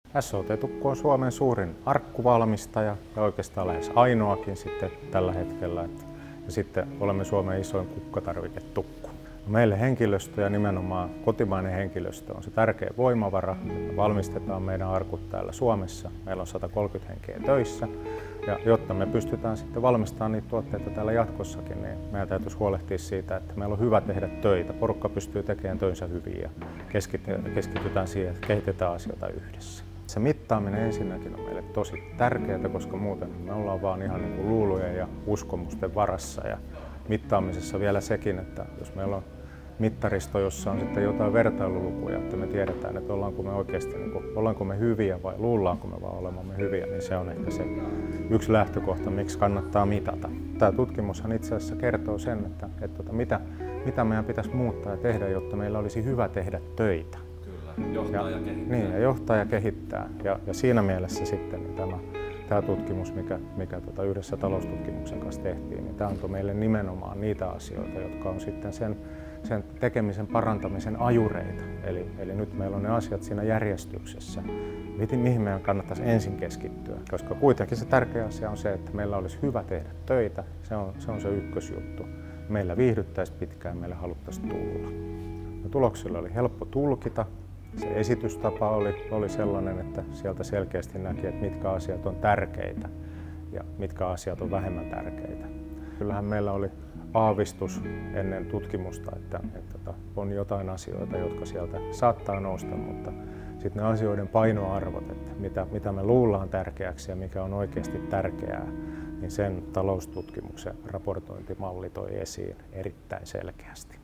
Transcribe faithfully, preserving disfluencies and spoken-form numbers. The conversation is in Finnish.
S O T-tukku on Suomen suurin arkkuvalmistaja ja oikeastaan lähes ainoakin sitten tällä hetkellä. Ja sitten olemme Suomen isoin kukkatarviketukku. Meille henkilöstö ja nimenomaan kotimainen henkilöstö on se tärkeä voimavara. Me valmistetaan meidän arkut täällä Suomessa. Meillä on sata kolmekymmentä henkeä töissä. Ja jotta me pystytään sitten valmistamaan niitä tuotteita täällä jatkossakin, niin meidän täytyisi huolehtia siitä, että meillä on hyvä tehdä töitä. Porukka pystyy tekemään töinsä hyvin ja keskitytään siihen, että kehitetään asioita yhdessä. Se mittaaminen ensinnäkin on meille tosi tärkeää, koska muuten me ollaan vaan ihan niin kuin luulojen ja uskomusten varassa. Ja mittaamisessa vielä sekin, että jos meillä on mittaristo, jossa on sitten jotain vertailulukuja, että me tiedetään, että ollaanko me oikeasti niin kuin, ollaanko me hyviä vai luullaanko me vaan olemamme hyviä, niin se on ehkä se yksi lähtökohta, miksi kannattaa mitata. Tämä tutkimushan itse asiassa kertoo sen, että, että, että mitä, mitä meidän pitäisi muuttaa ja tehdä, jotta meillä olisi hyvä tehdä töitä. Kyllä, johtaa ja, ja kehittää. Niin, ja johtaa ja kehittää. Ja, ja siinä mielessä sitten niin tämä, tämä tutkimus, mikä, mikä tota yhdessä taloustutkimuksen kanssa tehtiin, niin tämä antoi meille nimenomaan niitä asioita, jotka on sitten sen sen tekemisen parantamisen ajureita. Eli, eli nyt meillä on ne asiat siinä järjestyksessä. Mihin meidän kannattaisi ensin keskittyä? Koska kuitenkin se tärkeä asia on se, että meillä olisi hyvä tehdä töitä. Se on se, on se ykkösjuttu. Meillä viihdyttäisi pitkään, meillä haluttaisiin tulla. Ja tuloksilla oli helppo tulkita. Se esitystapa oli, oli sellainen, että sieltä selkeästi näki, että mitkä asiat on tärkeitä ja mitkä asiat on vähemmän tärkeitä. Kyllähän meillä oli aavistus ennen tutkimusta, että, että on jotain asioita, jotka sieltä saattaa nousta, mutta sitten ne asioiden painoarvot, että mitä, mitä me luullaan tärkeäksi ja mikä on oikeasti tärkeää, niin sen taloustutkimuksen raportointimalli toi esiin erittäin selkeästi.